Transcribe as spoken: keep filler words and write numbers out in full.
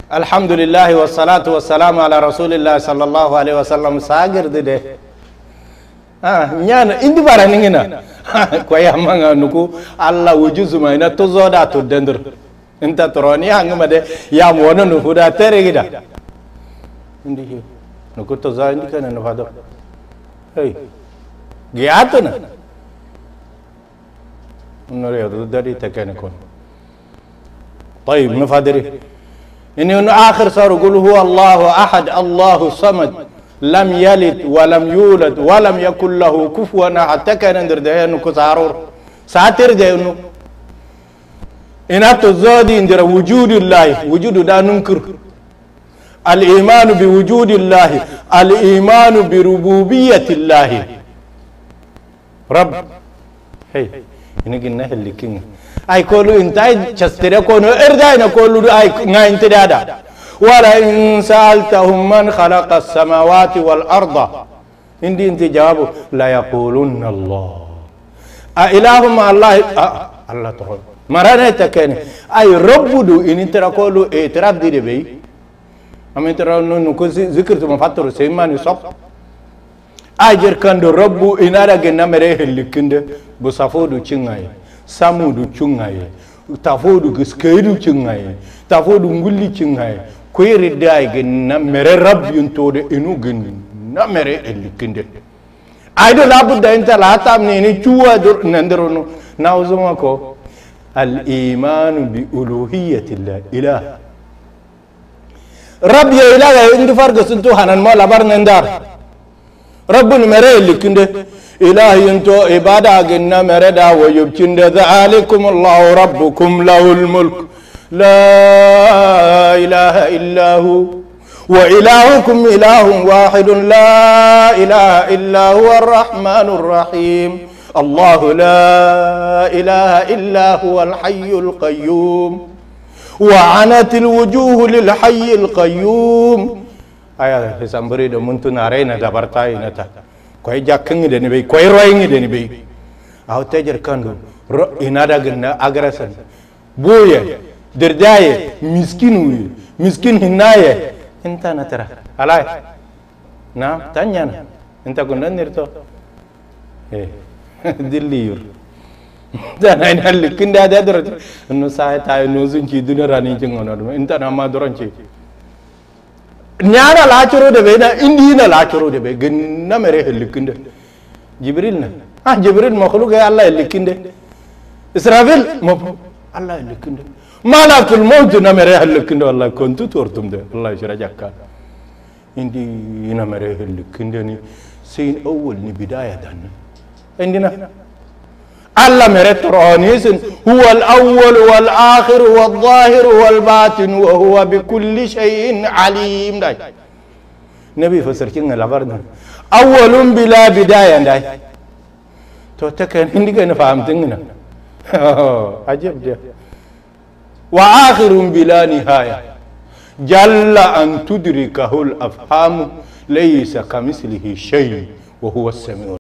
الحمد لله والصلاة والسلام على رسول الله صلى الله عليه وسلم ساجر ده ah nyana indi bara ningina ko yamanga nuku alla wujuzu mayna to zoda to dendur inta toroni hangma de yam wono nu huda tere gida indi hi nuku to za indi kana no fado hey giatna nore yodu dari takane kon طيب نفادري إنه آخر صار يقول هو الله أحد الله الصمد لم يلد ولم يولد ولم يكن له كفوا أحد تكن ندر ده إنه كسارور ساتر ده إنه إن أتزادي ندر وجود الله وجود ده ننكر الإيمان بوجود الله الإيمان بربوبية الله رب هي إنه كنا اللي كنا أي كلو إنتاي شستري كونو إرداينا كلو أي ناين تدادا ولا إن سألتهم من خلق السماوات والأرض إندي إنت جوابه لا يقولون الله أإله مع الله أه الله تقول مرانة تكني أي رب دو إن أنت ركولو إتراب دي بي أم أنت رأوا نكوزي ذكر ثم فاتور سيمان يصاب أجر كندو رب إن أرى جنا مريه اللي كنده بصفودو تشينغاي samudu chungaye tafodu giskedu chungaye tafodu ngulli chungaye koyri day gen na mere rab yuntode inu gen na mere elikinde aydo labudda inta la tamni ni chuwa dur nanderono nawzuma ko al iman bi uluhiyyati allah ilah rab ya ilah indi farga suntu hanan mo labar nandar rabbun mere elikinde إلهي انتو عبادة قلنا مردا ويبتن ذلكم الله ربكم له الملك لا إله إلا هو وإلهكم إله واحد لا إله إلا هو الرحمن الرحيم الله لا إله إلا هو الحي القيوم وعنت الوجوه للحي القيوم آية سامبري دو منتو نارينا دبرتاي نتا koy jakkangi deni be koy royingi deni be aw tejer kandu ro inada gna agrasan boye derdaye miskinu miskin hinaye inta natara alay na tanyana inta kunna nirto eh dilliyur dana ina likinda da dorot no sai tay no zunci dunarani jingono inta na ma doronci nyana la choro de be na indi na la choro de be genna mere helikinde jibril na ah jibril makhluq ya allah helikinde israfil mo allah helikinde malakul maut na mere helikinde wallahi kontu tortum de allah shira jakka indi na mere helikinde ni sin awwal ni bidaya dan indina الله مرت رانيس هو الأول والآخر والظاهر والباطن وهو بكل شيء عليم داي نبي فسر كنا لبرنا أول بلا بداية داي تو تكن هندي كنا فهمتنا عجب جا وآخر بلا نهاية جل أن تدركه الأفهام ليس كمثله شيء وهو السميع